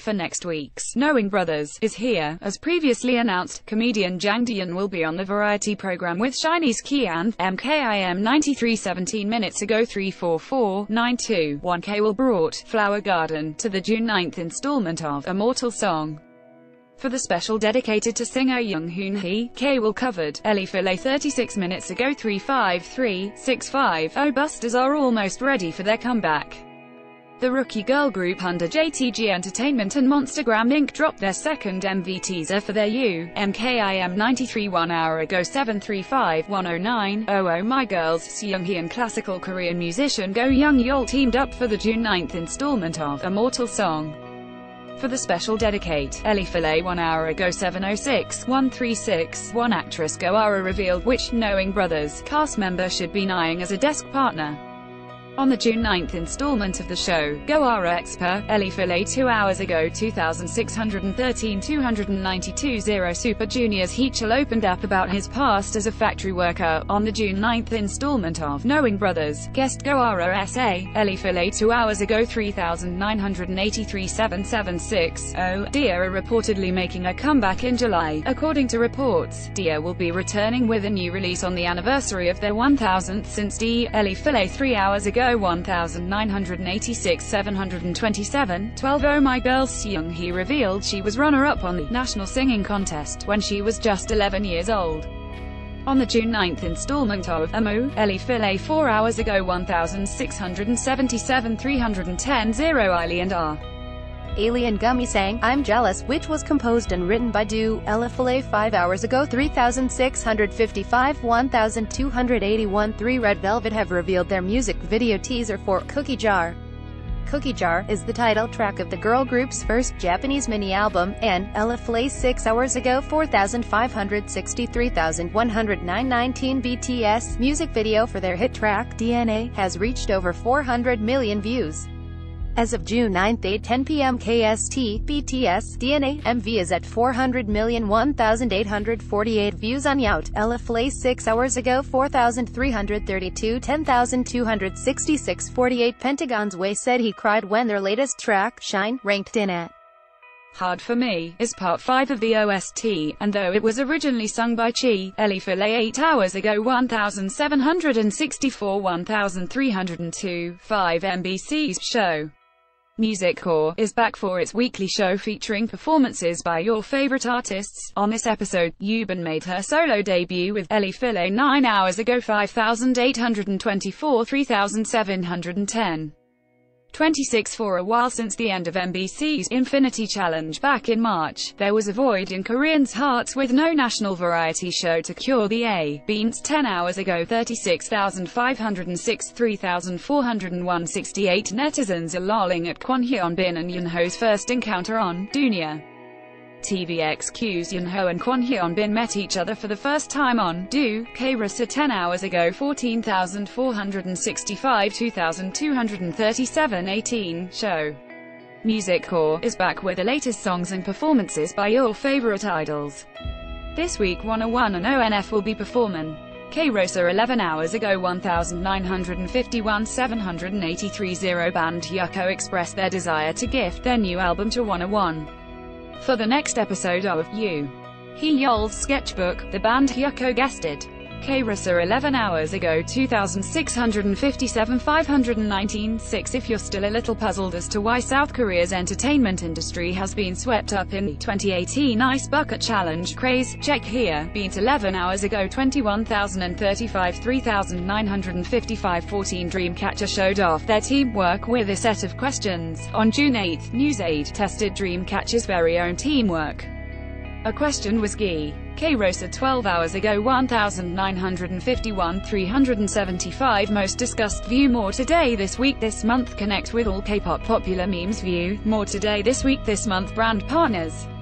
for next week's Knowing Brothers is here. As previously announced, comedian Jang Do Yeon will be on the variety program with Chinese Key and MKIM 93 17 minutes ago 34492. Will brought Flower Garden to the June 9th installment of Immortal Song. For the special dedicated to singer Young Hoon Hee, K will covered Ellie Filet 36 minutes ago 35365. Busters are almost ready for their comeback. The rookie girl group under JTG Entertainment and Monstergram Inc. dropped their second MV teaser for their MKIM 93 1 hour ago 7351090. My Girls Seunghee and classical Korean musician Go Young Yeol teamed up for the June 9th installment of Immortal Song. For the special dedicate, Ellie Filet 1 hour ago 7061361. Actress Go Ara revealed which Knowing Brothers cast member should be eyeing as a desk partner. On the June 9th installment of the show, Go Ara exper Ellie Filet 2 hours ago 2613 Super Junior's Heechul opened up about his past as a factory worker. On the June 9th installment of Knowing Brothers, guest Go Ara SA, Ellie Filet 2 hours ago 3983 776. Dia are reportedly making a comeback in July. According to reports, Dia will be returning with a new release on the anniversary of their 1000th since Ellie Filet 3 hours ago 1986 727. 12. My Girls Seunghee revealed she was runner-up on the National Singing Contest when she was just 11 years old. On the June 9th installment of Ellie Filet 4 hours ago 1677 310. Illy and R. Alien Gummy sang I'm Jealous, which was composed and written by Ellie Filet 5 hours ago 3655 1281. 3. Red Velvet have revealed their music video teaser for Cookie Jar. Cookie Jar is the title track of the girl group's first Japanese mini-album, and Ellie Filet 6 hours ago 4563,109. BTS music video for their hit track DNA has reached over 400 million views. As of June 9, 8:10 p.m. KST, BTS DNA MV is at 400,001,848 views on Yout. Ellie Filet 6 hours ago 4,332 10,266 48. Pentagon's Way said he cried when their latest track, Shine, ranked in at Hard for Me, is part 5 of the OST, and though it was originally sung by Chi, Ellie Filet 8 hours ago 1764 1302. 5. MBC's show Music Core is back for its weekly show featuring performances by your favorite artists. On this episode, Yuban made her solo debut with Ellie Filet 9 hours ago 5824 3710. 26. For a while since the end of MBC's Infinity Challenge back in March, there was a void in Koreans' hearts with no national variety show to cure the Beans 10 hours ago 36,506 3,401. 68. Netizens are lolling at Kwon Hyun-bin and Yoonho's first encounter on Dunya. TVXQ's Yoonho and Kwon Hyun-bin met each other for the first time on K-Rasa 10 hours ago 14,465 2,237. 18. Show Music Core is back with the latest songs and performances by your favorite idols. This week 101 and ONF will be performing K-Rosa 11 hours ago 1951 783. 0. Band Yuko expressed their desire to gift their new album to 101. For the next episode of Hee Yeol's Sketchbook, the band Hyuko guested K-Rasa 11 hours ago 2657 519. 6. If you're still a little puzzled as to why South Korea's entertainment industry has been swept up in the 2018 Ice Bucket Challenge craze, check here. Beat 11 hours ago 21,035 3,955. 14. Dreamcatcher showed off their teamwork with a set of questions. On June 8, NewsAid tested Dreamcatcher's very own teamwork. A question was K-Rosa 12 hours ago 1951 375. Most discussed. View more today this week this month. Connect with all K-pop popular memes. View more today this week this month. Brand partners.